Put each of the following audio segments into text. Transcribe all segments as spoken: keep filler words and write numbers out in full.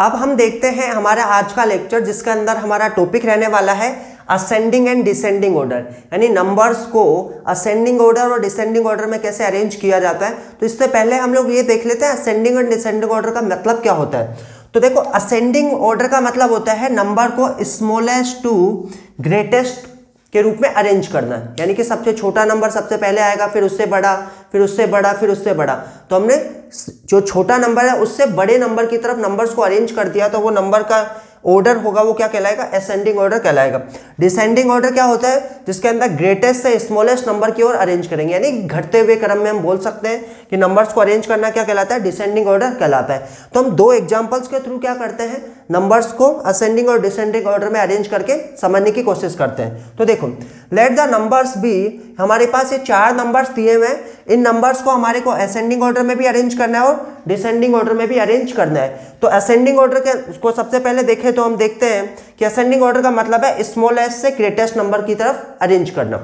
अब हम देखते हैं हमारा आज का लेक्चर, जिसके अंदर हमारा टॉपिक रहने वाला है असेंडिंग एंड डिसेंडिंग ऑर्डर, यानी नंबर्स को असेंडिंग ऑर्डर और डिसेंडिंग ऑर्डर में कैसे अरेंज किया जाता है। तो इससे पहले हम लोग ये देख लेते हैं असेंडिंग और डिसेंडिंग ऑर्डर का मतलब क्या होता है। तो देखो, असेंडिंग ऑर्डर का मतलब होता है नंबर को स्मॉलेस्ट टू ग्रेटेस्ट के रूप में अरेंज करना, यानी कि सबसे छोटा नंबर सबसे पहले आएगा, फिर उससे बड़ा, फिर उससे बड़ा, फिर उससे बड़ा। तो हमने जो छोटा नंबर है उससे बड़े नंबर की तरफ नंबर्स को अरेंज कर दिया, तो वो नंबर का ऑर्डर होगा वो क्या कहलाएगा, असेंडिंग ऑर्डर कहलाएगा। डिसेंडिंग ऑर्डर क्या होता है, जिसके अंदर ग्रेटेस्ट से स्मॉलेस्ट नंबर की ओर अरेंज करेंगे, यानी घटते हुए क्रम में हम बोल सकते हैं कि नंबर्स को अरेंज करना क्या कहलाता है, डिसेंडिंग ऑर्डर कहलाता है। तो हम दो एग्जांपल्स के थ्रू क्या करते हैं, नंबर्स को असेंडिंग और डिसेंडिंग ऑर्डर में अरेंज करके समझने की कोशिश करते हैं। तो देखो, लेट द नंबर्स बी, हमारे पास ये चार नंबर्स दिए हुए हैं, इन नंबर्स को हमारे को असेंडिंग ऑर्डर में भी अरेंज करना है और डिसेंडिंग ऑर्डर में भी अरेंज करना है। तो असेंडिंग ऑर्डर के उसको सबसे पहले देखें तो हम देखते हैं कि असेंडिंग ऑर्डर का मतलब है स्मॉलेस्ट से ग्रेटेस्ट नंबर की तरफ अरेंज करना।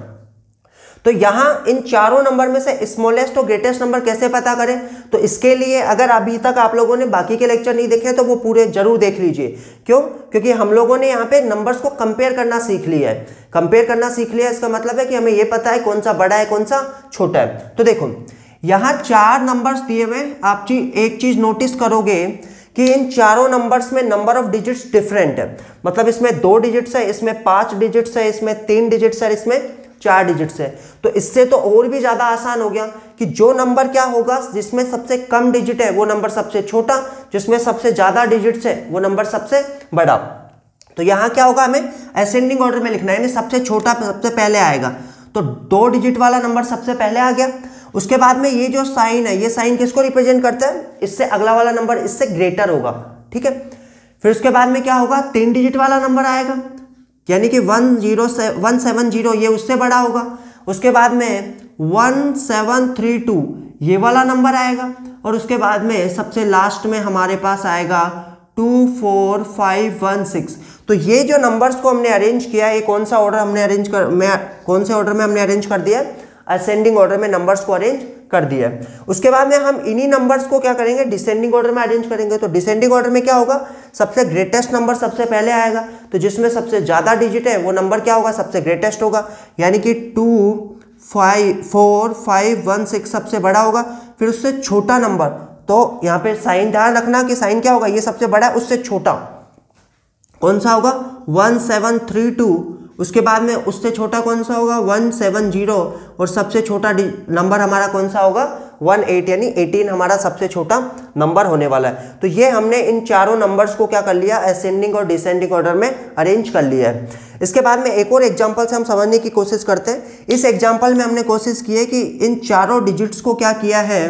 तो यहां इन चारों नंबर में से स्मॉलेस्ट और ग्रेटेस्ट नंबर कैसे पता करें, तो इसके लिए अगर अभी तक आप लोगों ने बाकी के लेक्चर नहीं देखे तो वो पूरे जरूर देख लीजिए। क्यों? क्योंकि हम लोगों ने यहाँ पे नंबर्स को कंपेयर करना सीख लिया है। कंपेयर करना सीख लिया इसका मतलब है कि हमें ये पता है कौन सा बड़ा है कौन सा छोटा है। तो देखो, यहाँ चार नंबर्स दिए हुए, आप एक चीज नोटिस करोगे कि इन चारों नंबर्स में नंबर ऑफ डिजिट्स डिफरेंट है। मतलब इसमें दो डिजिट्स है, इसमें पांच डिजिट्स है, इसमें तीन डिजिट्स है, इसमें चार डिजिट्स है। तो इससे तो और भी ज्यादा आसान हो गया कि जो नंबर क्या होगा जिसमें सबसे कम डिजिट है वो नंबर सबसे छोटा, जिसमें सबसे ज्यादा डिजिट्स है वो नंबर सबसे बड़ा। तो यहाँ क्या होगा, हमें असेंडिंग ऑर्डर में लिखना है, यानी सबसे छोटा सबसे पहले आएगा। तो दो डिजिट वाला नंबर सबसे पहले आ गया। उसके बाद में ये जो साइन है, ये साइन किसको रिप्रेजेंट करता है, इससे अगला वाला नंबर इससे ग्रेटर होगा, ठीक है। फिर उसके बाद में क्या होगा, तीन डिजिट वाला नंबर आएगा, यानी कि वन जीरो से वन सेवन जीरो, ये उससे बड़ा होगा। उसके बाद में वन सेवन थ्री टू ये वाला नंबर आएगा, और उसके बाद में सबसे लास्ट में हमारे पास आएगा two four five one six. तो ये जो नंबर्स को हमने अरेंज किया है, ये कौन सा ऑर्डर हमने अरेंज कर में कौन से ऑर्डर में हमने अरेंज कर दिया, असेंडिंग ऑर्डर में नंबर्स को अरेंज कर दिया है। उसके बाद में हम इन्हीं नंबर्स को क्या करेंगे, डिसेंडिंग ऑर्डर में अरेंज करेंगे। तो डिसेंडिंग ऑर्डर में क्या होगा, सबसे ग्रेटेस्ट नंबर सबसे पहले आएगा, तो जिसमें सबसे ज्यादा डिजिट है वो नंबर क्या होगा, सबसे ग्रेटेस्ट होगा, यानी कि two five four five one six सबसे बड़ा होगा। फिर उससे छोटा नंबर, तो यहाँ पे साइन ध्यान रखना कि साइन क्या होगा, ये सबसे बड़ा है, उससे छोटा कौन सा होगा, वन सेवन थ्री टू। उसके बाद में उससे छोटा कौन सा होगा, वन सेवन जीरो, और सबसे छोटा नंबर हमारा कौन सा होगा, वन एट, यानी एटीन हमारा सबसे छोटा नंबर होने वाला है। तो ये हमने इन चारों नंबर्स को क्या कर लिया, असेंडिंग और डिसेंडिंग ऑर्डर में अरेंज कर लिया है। इसके बाद में एक और एग्जांपल से हम समझने की कोशिश करते हैं। इस एग्जांपल में हमने कोशिश की है कि इन चारों डिजिट्स को क्या किया है,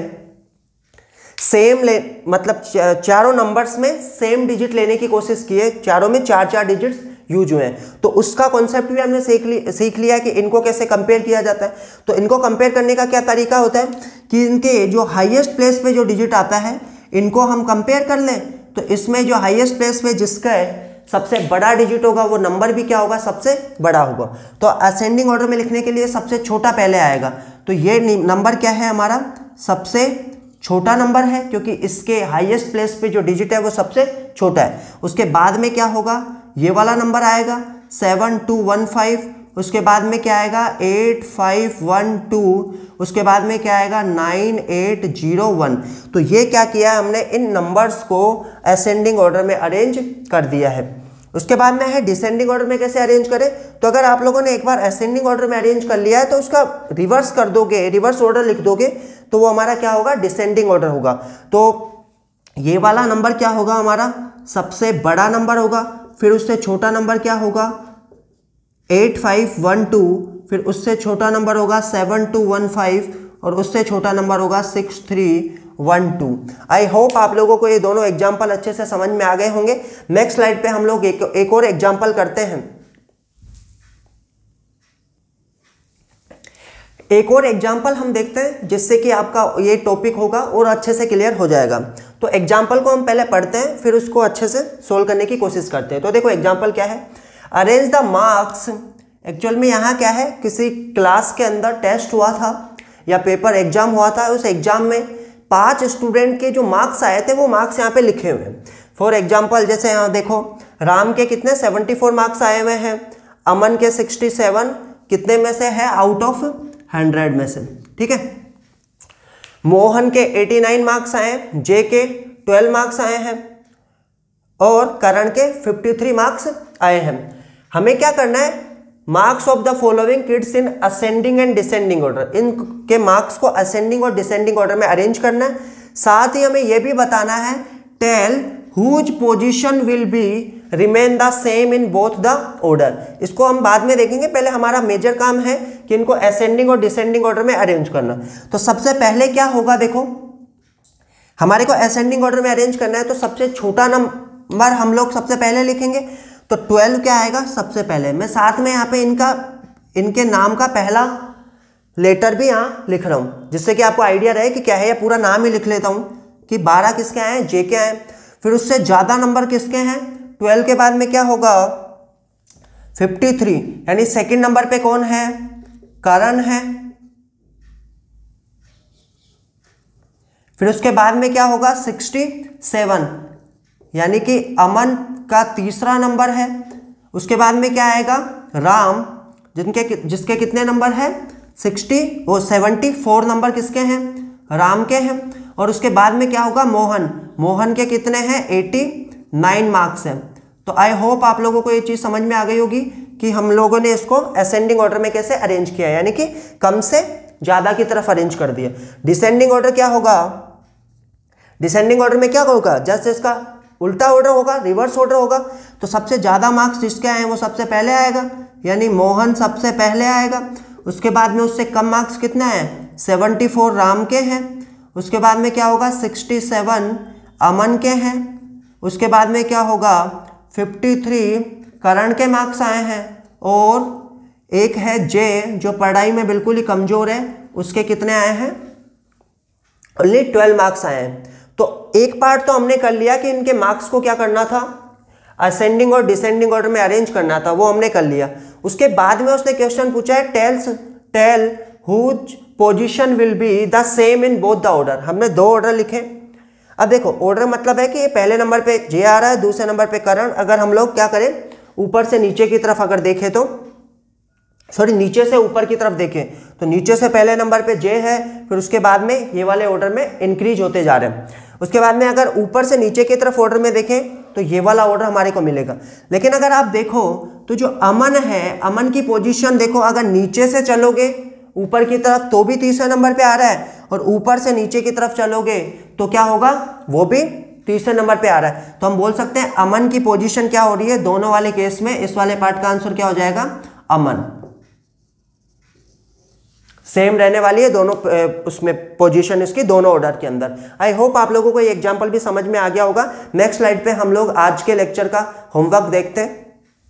सेम ले मतलब चारों नंबर्स में सेम डिजिट लेने की कोशिश की है, चारों में चार चार डिजिट्स यूज हुए हैं। तो उसका कॉन्सेप्ट भी हमने सीख ली सीख लिया है कि इनको कैसे कंपेयर किया जाता है। तो इनको कंपेयर करने का क्या तरीका होता है कि इनके जो हाईएस्ट प्लेस पे जो डिजिट आता है इनको हम कंपेयर कर लें। तो इसमें जो हाईएस्ट प्लेस पे जिसका सबसे बड़ा डिजिट होगा वो नंबर भी क्या होगा, सबसे बड़ा होगा। तो असेंडिंग ऑर्डर में लिखने के लिए सबसे छोटा पहले आएगा। तो ये नंबर क्या है, हमारा सबसे छोटा नंबर है, क्योंकि इसके हाईएस्ट प्लेस पे जो डिजिट है वो सबसे छोटा है। उसके बाद में क्या होगा, ये वाला नंबर आएगा सेवन टू वन फाइव। उसके बाद में क्या आएगा, एट फाइव वन टू। उसके बाद में क्या आएगा, नाइन एट जीरो वन। तो ये क्या किया है हमने, इन नंबर्स को असेंडिंग ऑर्डर में अरेंज कर दिया है। उसके बाद में है डिसेंडिंग ऑर्डर में कैसे अरेंज करें। तो अगर आप लोगों ने एक बार असेंडिंग ऑर्डर में अरेंज कर लिया है तो उसका रिवर्स कर दोगे, रिवर्स ऑर्डर लिख दोगे, तो वो हमारा क्या होगा, डिसेंडिंग ऑर्डर होगा। तो ये वाला नंबर क्या होगा, हमारा सबसे बड़ा नंबर होगा। फिर उससे छोटा नंबर क्या होगा, एट फाइव वन टू। फिर उससे छोटा नंबर होगा सेवन टू वन फाइव, और उससे छोटा नंबर होगा six three one two. I hope आप लोगों को ये दोनों एग्जाम्पल अच्छे से समझ में आ गए होंगे। नेक्स्ट स्लाइड पे हम लोग एक, एक और एग्जाम्पल करते हैं। एक और एग्जाम्पल हम देखते हैं जिससे कि आपका ये टॉपिक होगा और अच्छे से क्लियर हो जाएगा। तो एग्जाम्पल को हम पहले पढ़ते हैं, फिर उसको अच्छे से सोल्व करने की कोशिश करते हैं। तो देखो एग्जाम्पल क्या है, अरेंज द मार्क्स। एक्चुअल में यहाँ क्या है, किसी क्लास के अंदर टेस्ट हुआ था या पेपर एग्जाम हुआ था। उस एग्जाम में पांच स्टूडेंट के जो मार्क्स आए थे वो मार्क्स यहाँ पे लिखे हुए हैं। फॉर एग्जाम्पल जैसे यहाँ देखो, राम के कितने सेवेंटी फोर मार्क्स आए हुए हैं, अमन के सिक्सटी सेवन कितने में से है, आउट ऑफ हंड्रेड में से, ठीक है। मोहन के एटी नाइन मार्क्स आए, जे के ट्वेल्व मार्क्स आए हैं और करण के फिफ्टी थ्री मार्क्स आए हैं। हमें क्या करना है, marks of the following kids in ascending and descending order, इनके मार्क्स को असेंडिंग और डिसेंडिंग ऑर्डर में अरेंज करना है। साथ ही हमें यह भी बताना है, tell whose position will be remain the same in both the order. इसको हम बाद में देखेंगे, पहले हमारा मेजर काम है कि इनको असेंडिंग और डिसेंडिंग ऑर्डर में अरेंज करना। तो सबसे पहले क्या होगा, देखो हमारे को असेंडिंग ऑर्डर में अरेंज करना है, तो सबसे छोटा नंबर हम लोग सबसे पहले लिखेंगे। तो ट्वेल्व क्या आएगा सबसे पहले, मैं साथ में यहाँ पे इनका इनके नाम का पहला लेटर भी यहाँ लिख रहा हूँ, जिससे कि आपको आइडिया रहे कि क्या है, या पूरा नाम ही लिख लेता हूँ कि बारह किसके आए हैं, जे के आए। फिर उससे ज़्यादा नंबर किसके हैं, ट्वेल्व के बाद में क्या होगा, फिफ्टी थ्री, यानी सेकंड नंबर पे कौन है, करण है। फिर उसके बाद में क्या होगा, सिक्सटी सेवन, यानी कि अमन का तीसरा नंबर है। उसके बाद में क्या आएगा, राम, जिनके जिसके कितने नंबर है, सिक्सटी वो सेवेंटी फोर नंबर किसके हैं, राम के हैं। और उसके बाद में क्या होगा, मोहन, मोहन के कितने हैं, एटी नाइन मार्क्स हैं। तो आई होप आप लोगों को ये चीज़ समझ में आ गई होगी कि हम लोगों ने इसको असेंडिंग ऑर्डर में कैसे अरेंज किया, यानी कि कम से ज़्यादा की तरफ अरेंज कर दिया। डिसेंडिंग ऑर्डर क्या होगा, डिसेंडिंग ऑर्डर में क्या होगा, जस्ट इसका उल्टा ऑर्डर होगा, रिवर्स ऑर्डर होगा। तो सबसे ज़्यादा मार्क्स जिसके आए हैं वो सबसे पहले आएगा, यानी मोहन सबसे पहले आएगा। उसके बाद में उससे कम मार्क्स कितने हैं, सेवेंटी फोर राम के हैं। उसके बाद में क्या होगा, सिक्सटी सेवन अमन के हैं। उसके बाद में क्या होगा, फिफ्टी थ्री करण के मार्क्स आए हैं। और एक है जे, जो पढ़ाई में बिल्कुल ही कमज़ोर है, उसके कितने आए हैं, ओनली ट्वेल्व मार्क्स आए हैं। तो एक पार्ट तो हमने कर लिया कि इनके मार्क्स को क्या करना था, असेंडिंग और डिसेंडिंग ऑर्डर में अरेंज करना था, वो हमने कर लिया। उसके बाद में उसने क्वेश्चन पूछा है, tells tell whose position will be the same in both the order. हमने दो ऑर्डर लिखे। अब देखो ऑर्डर मतलब है कि ये पहले नंबर पे जे आ रहा है, दूसरे नंबर पे करण। अगर हम लोग क्या करें, ऊपर से नीचे की तरफ अगर देखें तो, सॉरी नीचे से ऊपर की तरफ देखें तो नीचे से पहले नंबर पे जे है, फिर उसके बाद में ये वाले ऑर्डर में इंक्रीज होते जा रहे हैं। उसके बाद में अगर ऊपर से नीचे की तरफ ऑर्डर में देखें तो ये वाला ऑर्डर हमारे को मिलेगा। लेकिन अगर आप देखो तो जो अमन है, अमन की पोजीशन देखो, अगर नीचे से चलोगे ऊपर की तरफ तो भी तीसरे नंबर पे आ रहा है, और ऊपर से नीचे की तरफ चलोगे तो क्या होगा, वो भी तीसरे नंबर पे आ रहा है। तो हम बोल सकते हैं अमन की पोजीशन क्या हो रही है दोनों वाले केस में। इस वाले पार्ट का आंसर क्या हो जाएगा, अमन। सेम रहने वाली है दोनों उसमें पोजीशन इसकी, दोनों ऑर्डर के अंदर। आई होप आप लोगों को ये एग्जांपल भी समझ में आ गया होगा। नेक्स्ट स्लाइड पे हम लोग आज के लेक्चर का होमवर्क देखते हैं।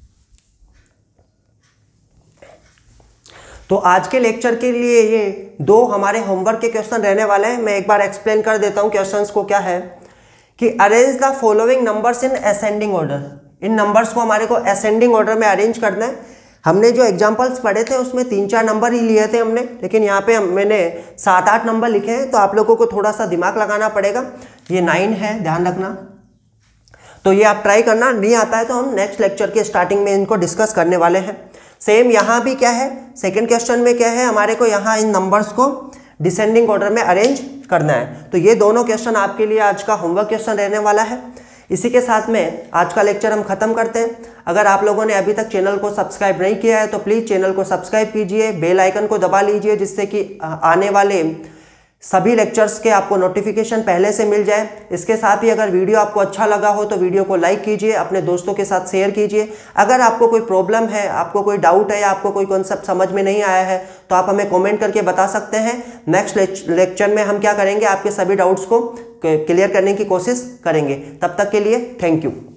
तो आज के लेक्चर के लिए ये दो हमारे होमवर्क के क्वेश्चन रहने वाले हैं। मैं एक बार एक्सप्लेन कर देता हूँ क्वेश्चंस को। क्या है कि arrange the following numbers in ascending order. इन नंबर्स को हमारे को असेंडिंग ऑर्डर में अरेंज करना है। हमने जो एग्जांपल्स पढ़े थे उसमें तीन चार नंबर ही लिए थे हमने, लेकिन यहाँ पे हम मैंने सात आठ नंबर लिखे हैं। तो आप लोगों को थोड़ा सा दिमाग लगाना पड़ेगा। ये नाइन है, ध्यान रखना। तो ये आप ट्राई करना, नहीं आता है तो हम नेक्स्ट लेक्चर के स्टार्टिंग में इनको डिस्कस करने वाले हैं। सेम यहाँ भी क्या है, सेकेंड क्वेश्चन में क्या है, हमारे को यहाँ इन नंबर्स को डिसेंडिंग ऑर्डर में अरेंज करना है। तो ये दोनों क्वेश्चन आपके लिए आज का होमवर्क क्वेश्चन रहने वाला है। इसी के साथ में आज का लेक्चर हम खत्म करते हैं। अगर आप लोगों ने अभी तक चैनल को सब्सक्राइब नहीं किया है तो प्लीज़ चैनल को सब्सक्राइब कीजिए, बेल आइकन को दबा लीजिए, जिससे कि आने वाले सभी लेक्चर्स के आपको नोटिफिकेशन पहले से मिल जाए। इसके साथ ही अगर वीडियो आपको अच्छा लगा हो तो वीडियो को लाइक कीजिए, अपने दोस्तों के साथ शेयर कीजिए। अगर आपको कोई प्रॉब्लम है, आपको कोई डाउट है या आपको कोई कॉन्सेप्ट समझ में नहीं आया है तो आप हमें कमेंट करके बता सकते हैं। नेक्स्ट लेक्चर में हम क्या करेंगे, आपके सभी डाउट्स को क्लियर करने की कोशिश करेंगे। तब तक के लिए थैंक यू।